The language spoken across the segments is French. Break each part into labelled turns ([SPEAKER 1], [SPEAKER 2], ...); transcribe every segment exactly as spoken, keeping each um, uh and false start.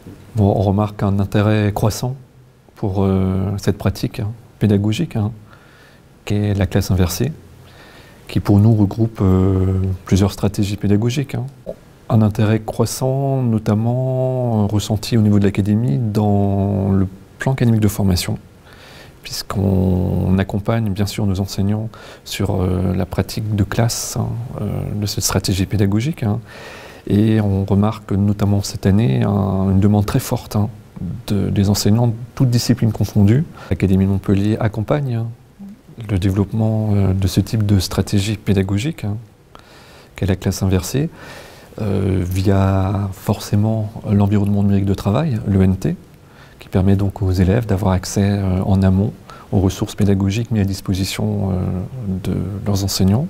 [SPEAKER 1] Bon, on remarque un intérêt croissant pour euh, cette pratique hein, pédagogique, hein, qui est la classe inversée, qui pour nous regroupe euh, plusieurs stratégies pédagogiques. Hein. Un intérêt croissant, notamment euh, ressenti au niveau de l'académie dans le plan académique de formation, puisqu'on accompagne bien sûr nos enseignants sur euh, la pratique de classe hein, euh, de cette stratégie pédagogique. Hein. Et on remarque notamment cette année un, une demande très forte hein, de, des enseignants, toutes disciplines confondues. L'Académie de Montpellier accompagne hein, le développement euh, de ce type de stratégie pédagogique, hein, qu'est la classe inversée, euh, via forcément l'environnement numérique de travail, l'E N T, qui permet donc aux élèves d'avoir accès euh, en amont aux ressources pédagogiques mises à disposition euh, de leurs enseignants.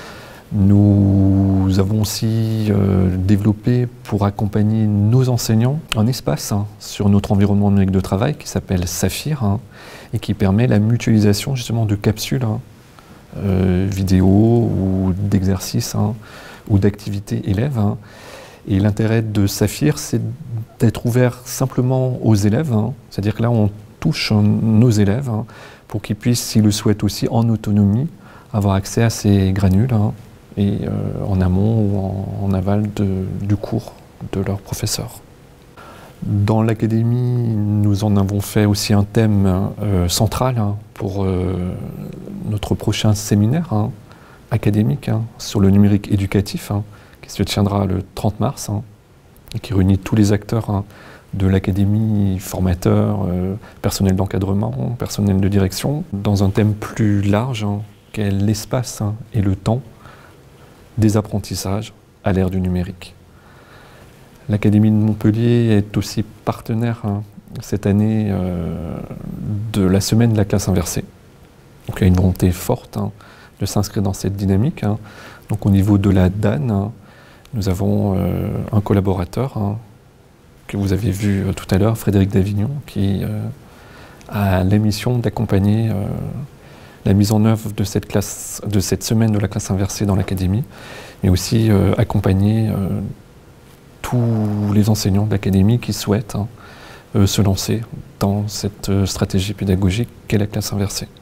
[SPEAKER 1] Nous avons aussi euh, développé pour accompagner nos enseignants un espace hein, sur notre environnement numérique de travail qui s'appelle Saphir hein, et qui permet la mutualisation justement de capsules hein, euh, vidéo ou d'exercices hein, ou d'activités élèves. Hein. Et l'intérêt de Saphir, c'est d'être ouvert simplement aux élèves, hein. C'est-à-dire que là on touche hein, nos élèves hein, pour qu'ils puissent, s'ils le souhaitent aussi, en autonomie, avoir accès à ces granules. Hein, et euh, en amont ou en, en aval de, du cours de leurs professeurs. Dans l'académie, nous en avons fait aussi un thème euh, central hein, pour euh, notre prochain séminaire hein, académique hein, sur le numérique éducatif, hein, qui se tiendra le trente mars, hein, et qui réunit tous les acteurs hein, de l'académie, formateurs, euh, personnel d'encadrement, personnel de direction, dans un thème plus large, hein, qu'est l'espace hein, et le temps des apprentissages à l'ère du numérique. L'Académie de Montpellier est aussi partenaire hein, cette année euh, de la semaine de la classe inversée. Donc il y a une volonté forte hein, de s'inscrire dans cette dynamique. Hein. Donc au niveau de la D A N, hein, nous avons euh, un collaborateur hein, que vous avez vu euh, tout à l'heure, Frédéric Davignon, qui euh, a la mission d'accompagner euh, la mise en œuvre de cette, classe, de cette semaine de la classe inversée dans l'académie, mais aussi euh, accompagner euh, tous les enseignants de l'académie qui souhaitent hein, euh, se lancer dans cette euh, stratégie pédagogique qu'est la classe inversée.